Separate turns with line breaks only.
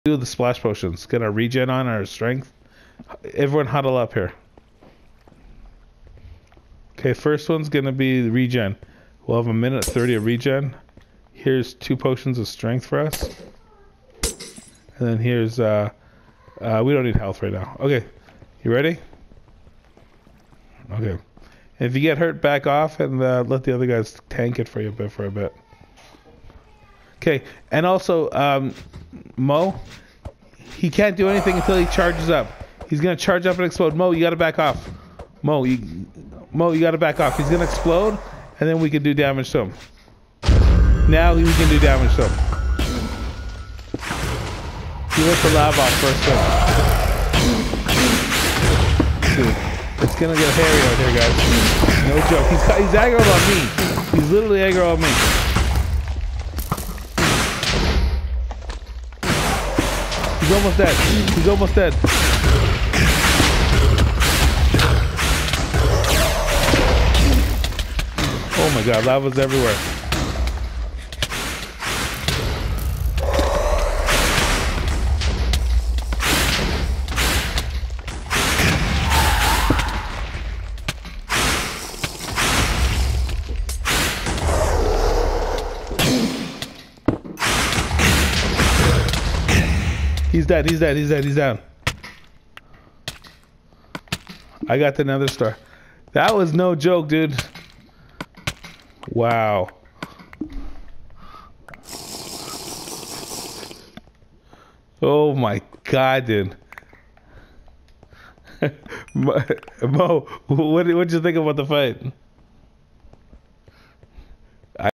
Do the splash potions. Get our regen on, our strength. Everyone huddle up here. Okay, first one's gonna be the regen. We'll have a minute 30 of regen. Here's 2 potions of strength for us. And then here's we don't need health right now. Okay, you ready? Okay. If you get hurt, back off and let the other guys tank it for you for a bit. Okay, and also Mo, he can't do anything until he charges up. He's gonna charge up and explode. Mo, you gotta back off. Mo, you gotta back off. He's gonna explode, and then we can do damage to him. Now we can do damage to him. He let the lava off first thing. Dude, it's gonna get hairy out here, guys. No joke. He's aggro on me. He's literally aggro on me. He's almost dead. He's almost dead. Oh my god, lava's everywhere. He's dead, he's dead, he's dead, he's down. I got the nether star. That was no joke, dude. Wow. Oh my god, dude. Mo, what did you think about the fight?